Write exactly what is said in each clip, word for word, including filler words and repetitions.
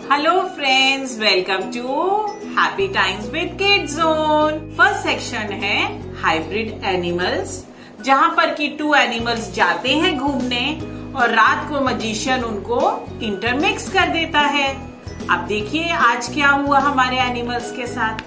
Hello friends, welcome to happy times with kids zone. First section है hybrid animals, जहाँ पर कि to animals जाते हैं घूमने और रात को मजिशियन उनको इंटरमिक्स कर देता है। अब देखिए आज क्या हुआ हमारे एनिमल्स के साथ।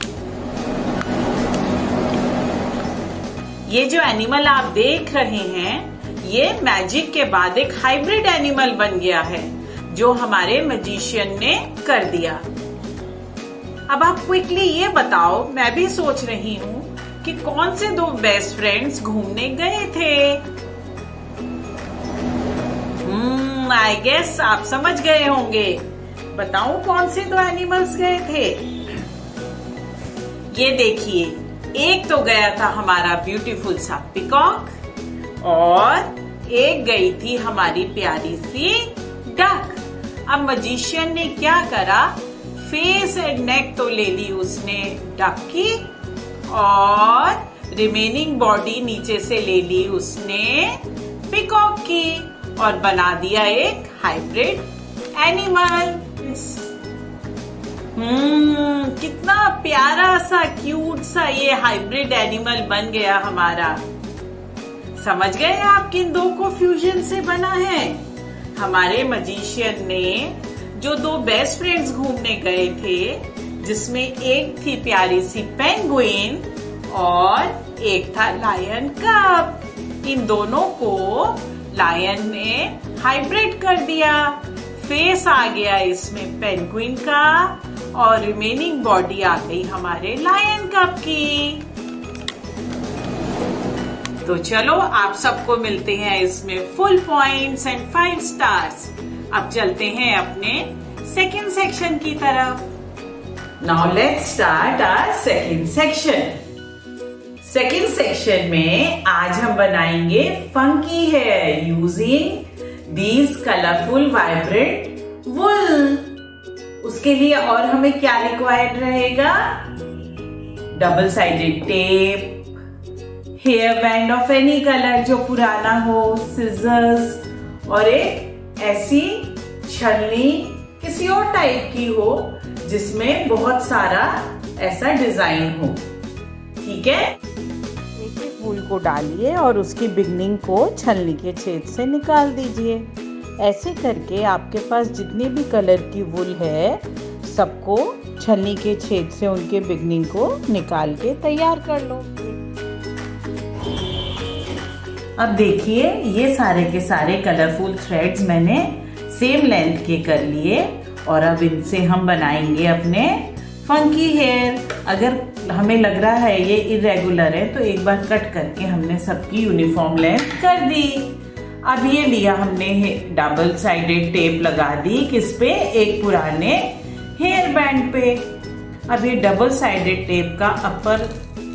ये जो एनिमल आप देख रहे हैं, ये मैजिक के बाद एक हाइब्रिड एनिमल बन गया है जो हमारे मैजिशियन ने कर दिया। अब आप क्विकली ये बताओ, मैं भी सोच रही हूँ कि कौन से दो बेस्ट फ्रेंड्स घूमने गए थे। हम्म आई गेस आप समझ गए होंगे। बताऊं कौन से दो एनिमल्स गए थे। ये देखिए, एक तो गया था हमारा ब्यूटीफुल सा पिकॉक और एक गई थी हमारी प्यारी सी डक। अब मजिशियन ने क्या करा, फेस एंड नेक तो ले ली उसने डक की और रिमेनिंग बॉडी नीचे से ले ली उसने पिकॉक की और बना दिया एक हाइब्रिड एनिमल। हम्म कितना प्यारा सा क्यूट सा ये हाइब्रिड एनिमल बन गया हमारा। समझ गए आप किन दो को फ्यूजन से बना है। हमारे मजिशियन ने जो दो बेस्ट फ्रेंड्स घूमने गए थे, जिसमें एक थी प्यारी सी पेंगुइन और एक था लायन कब, इन दोनों को लायन ने हाइब्रिड कर दिया। फेस आ गया इसमें पेंगुइन का और रिमेनिंग बॉडी आ गई हमारे लायन कब की। तो चलो आप सबको मिलते हैं इसमें full points and five stars. अब चलते हैं अपने सेकंड सेक्शन की तरफ। Now let's start our second section. Second section में आज हम बनाएंगे funky hair using these colourful vibrant wool. उसके लिए और हमें क्या रिक्वायर्ड रहेगा, double sided tape, hair band of any colour जो पुराना हो, सिजर्स और एक ऐसी छलनी किसी और टाइप की हो जिसमें बहुत सारा ऐसा डिजाइन हो। ठीक है, एक एक वूल को डालिए और उसकी बिगनिंग को छलनी के छेद से निकाल दीजिए। ऐसे करके आपके पास जितनी भी कलर की वूल है, सबको छलनी के छेद से उनके बिगनिंग को निकाल के तैयार कर लो। अब देखिए, ये सारे के सारे कलरफुल थ्रेड्स मैंने सेम लेंथ के कर लिए और अब इनसे हम बनाएंगे अपने फंकी हेयर। अगर हमें लग रहा है ये इरेगुलर है तो एक बार कट करके हमने सबकी यूनिफॉर्म लेंथ कर दी। अब ये लिया हमने डबल साइडेड टेप लगा दी किस पे, एक पुराने हेयर बैंड पे। अब ये डबल साइडेड टेप का अपर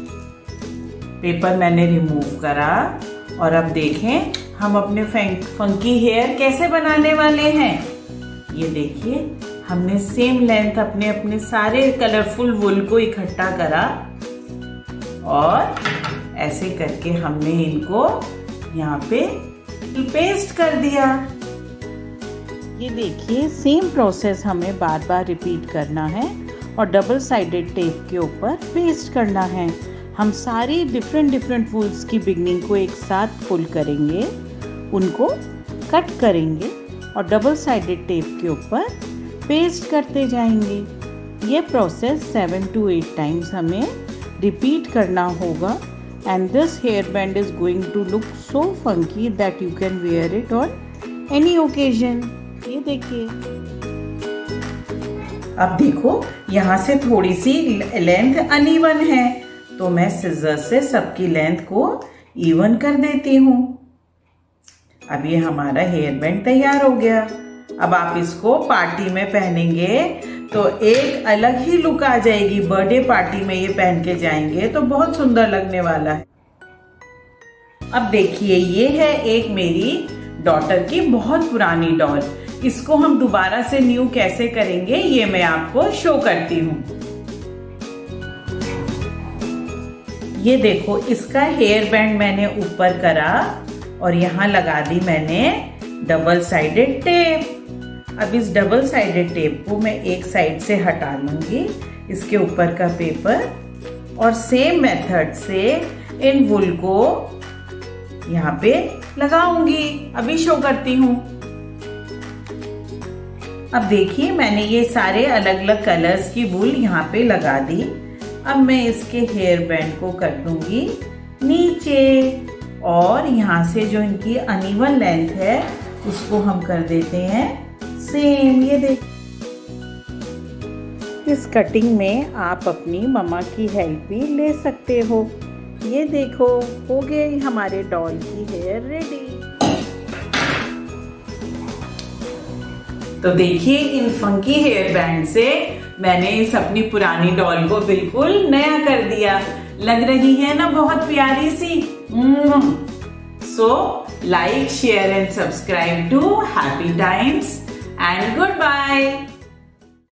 पेपर मैंने रिमूव करा और अब देखें हम अपने फंकी हेयर कैसे बनाने वाले हैं। ये देखिए, हमने सेम लेंथ अपने अपने सारे कलरफुल वुल को इकट्ठा करा और ऐसे करके हमने इनको यहाँ पे पेस्ट कर दिया। ये देखिए, सेम प्रोसेस हमें बार बार रिपीट करना है और डबल साइडेड टेप के ऊपर पेस्ट करना है। हम सारी डिफरेंट डिफरेंट वूल्स की बिगनिंग को एक साथ पुल करेंगे, उनको कट करेंगे और डबल साइडेड टेप के ऊपर पेस्ट करते जाएंगे। ये process seven to eight times हमें रिपीट करना होगा and this hairband is going to look so funky that you can wear it on any occasion. ये देखिए, अब देखो यहाँ से थोड़ी सी लेंथ अनइवन है तो मैं सिजर से सबकी लेंथ को इवन कर देती हूँ। अब ये हमारा हेयर बैंड तैयार हो गया। अब आप इसको पार्टी में पहनेंगे तो एक अलग ही लुक आ जाएगी। बर्थडे पार्टी में ये पहन के जाएंगे तो बहुत सुंदर लगने वाला है। अब देखिए, ये है एक मेरी डॉटर की बहुत पुरानी डॉल। इसको हम दोबारा से न्यू कैसे करेंगे ये मैं आपको शो करती हूँ। ये देखो, इसका हेयर बैंड मैंने ऊपर करा और यहाँ लगा दी मैंने डबल साइडेड टेप। अब इस डबल साइडेड टेप को मैं एक साइड से हटा लूंगी, इसके ऊपर का पेपर, और सेम मेथड से इन वुल को यहाँ पे लगाऊंगी। अभी शो करती हूँ। अब देखिए मैंने ये सारे अलग अलग कलर्स की वुल यहाँ पे लगा दी। अब मैं इसके हेयर बैंड को कर दूंगी नीचे, और यहाँ से जो इनकी अनइवन लेंथ है उसको हम कर देते हैं सेम। ये देख, इस कटिंग में आप अपनी मम्मा की हेल्प भी ले सकते हो। ये देखो, हो गई हमारे डॉल की हेयर रेडी। तो देखिए इन फंकी हेयर बैंड से मैंने इस अपनी पुरानी डॉल को बिल्कुल नया कर दिया। लग रही है ना बहुत प्यारी सी। So like, share and subscribe to happy times and good bye.